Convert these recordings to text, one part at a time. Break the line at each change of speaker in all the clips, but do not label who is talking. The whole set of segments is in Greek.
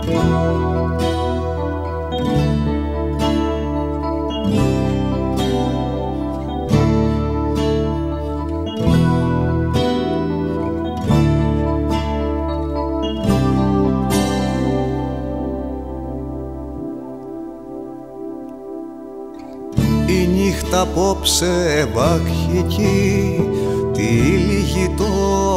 Η νύχτα απόψε βαχική τυλίγει το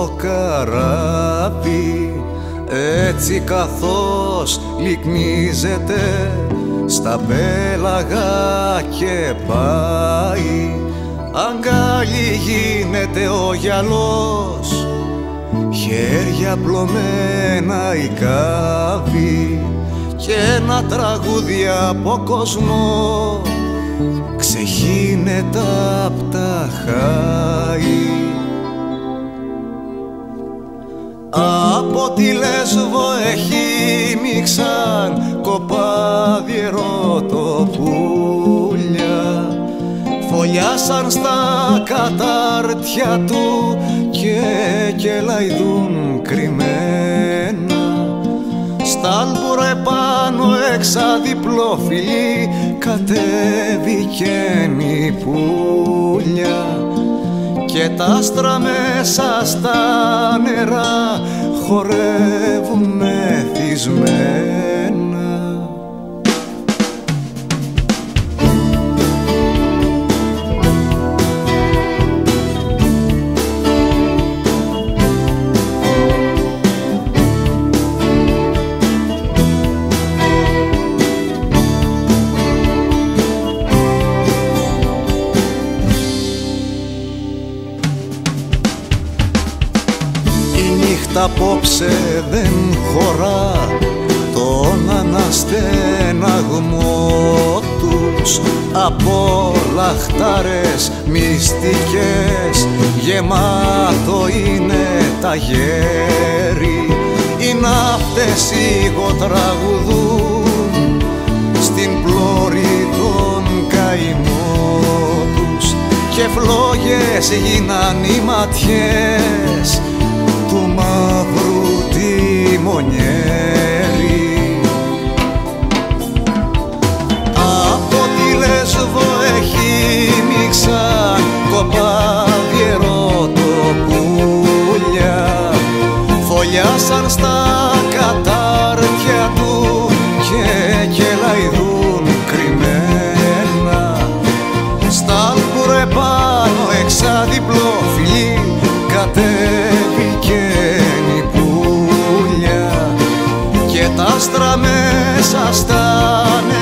καράβι, έτσι καθώς λυκνίζεται στα πέλαγα και πάει. Αγκάλι γίνεται ο γυαλός, χέρια πλωμένα η κάβη, και ένα τραγούδι από κόσμο ξεχύνεται απ' τα χάη. Από τη Λέσβο έχει μίξαν κοπάδι ερωτοπούλια, φωλιάσαν στα κατάρτια του και λαϊδούν κρυμμένα. Στάλπουρα επάνω εξαδιπλό φιλί κατέβηκεν η πουλιά, και τα άστρα μέσα στα νερά χορεύουν μεθυσμένα. Νύχτα απόψε δεν χωρά τον αναστεναγμό τους, από λαχτάρες μυστικές γεμάτο είναι τα γέρη. Οι ναύτες ηγοτραγουδούν στην πλώρη των καημών τους, και φλόγες γίναν οι ματιές του μαύρου τιμονιέρη. Από τη Λέσβο έχει μίξαν κοπάδι ερωτοπούλια, φωλιάσαν στα κατάρτια του και λαϊδούν κρυμμένα. Στάλπουρα επάνω εξαδιπλό φιλί κατέβηκεν η πουλιά, και τα άστρα μέσα στα νερά